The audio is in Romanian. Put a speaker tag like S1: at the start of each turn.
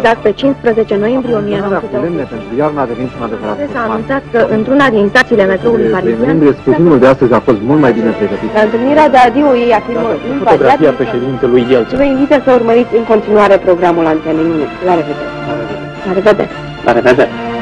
S1: exact pe 15 noiembrie 1980,
S2: pentru iarnă a devenit un adevărat
S1: s-a anunțat că într-una din stațiile metroului parizian,
S2: scrutinul de astăzi a fost mult mai bine pregătit.
S1: la întâlnirea de adio ei afirmă
S2: Fotografia președintelui Yeltsin.
S1: vă invită să urmăriți în continuare programul Antenei 1. La revedere! La revedere! La revedere!
S2: La revedere!